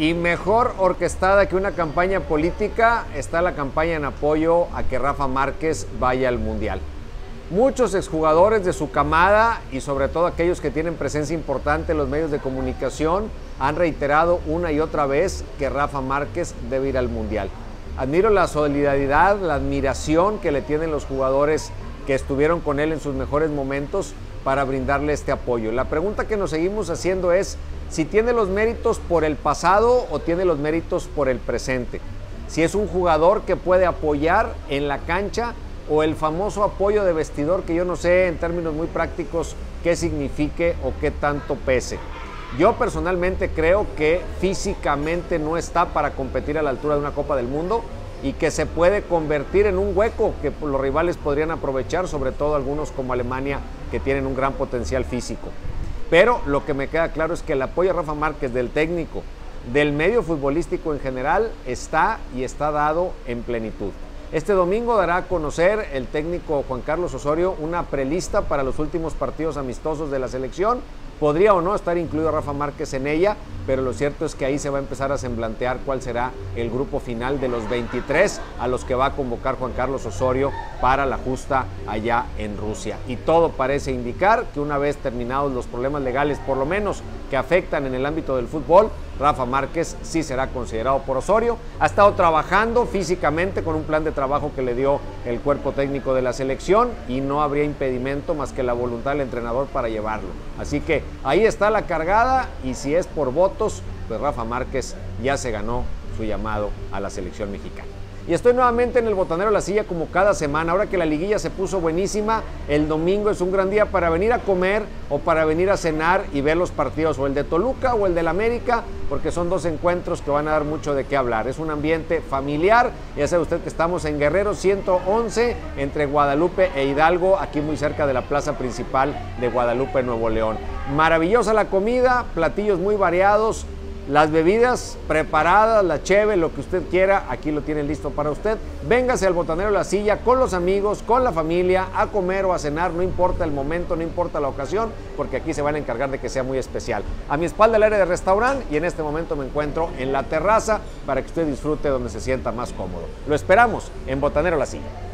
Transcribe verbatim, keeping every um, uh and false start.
Y mejor orquestada que una campaña política está la campaña en apoyo a que Rafa Márquez vaya al Mundial. Muchos exjugadores de su camada y sobre todo aquellos que tienen presencia importante en los medios de comunicación han reiterado una y otra vez que Rafa Márquez debe ir al Mundial. Admiro la solidaridad, la admiración que le tienen los jugadores que estuvieron con él en sus mejores momentos para brindarle este apoyo. La pregunta que nos seguimos haciendo es si tiene los méritos por el pasado o tiene los méritos por el presente. Si es un jugador que puede apoyar en la cancha o el famoso apoyo de vestidor que yo no sé en términos muy prácticos qué signifique o qué tanto pese. Yo personalmente creo que físicamente no está para competir a la altura de una Copa del Mundo y que se puede convertir en un hueco que los rivales podrían aprovechar, sobre todo algunos como Alemania que tienen un gran potencial físico. Pero lo que me queda claro es que el apoyo a Rafa Márquez del técnico, del medio futbolístico en general, está y está dado en plenitud. Este domingo dará a conocer el técnico Juan Carlos Osorio una prelista para los últimos partidos amistosos de la selección. Podría o no estar incluido Rafa Márquez en ella, pero lo cierto es que ahí se va a empezar a semblantear cuál será el grupo final de los veintitrés a los que va a convocar Juan Carlos Osorio para la justa allá en Rusia. Y todo parece indicar que una vez terminados los problemas legales, por lo menos que afectan en el ámbito del fútbol, Rafa Márquez sí será considerado por Osorio. Ha estado trabajando físicamente con un plan de trabajo que le dio el cuerpo técnico de la selección y no habría impedimento más que la voluntad del entrenador para llevarlo. Así que ahí está la cargada y si es por votos, pues Rafa Márquez ya se ganó su llamado a la selección mexicana. Y estoy nuevamente en el Botanero La Silla como cada semana. Ahora que la liguilla se puso buenísima, el domingo es un gran día para venir a comer o para venir a cenar y ver los partidos, o el de Toluca o el del América, porque son dos encuentros que van a dar mucho de qué hablar. Es un ambiente familiar. Ya sabe usted que estamos en Guerrero ciento once, entre Guadalupe e Hidalgo, aquí muy cerca de la plaza principal de Guadalupe, Nuevo León. Maravillosa la comida, platillos muy variados. Las bebidas preparadas, la cheve, lo que usted quiera, aquí lo tienen listo para usted. Véngase al Botanero La Silla con los amigos, con la familia, a comer o a cenar, no importa el momento, no importa la ocasión, porque aquí se van a encargar de que sea muy especial. A mi espalda el área de restaurante y en este momento me encuentro en la terraza para que usted disfrute donde se sienta más cómodo. Lo esperamos en Botanero La Silla.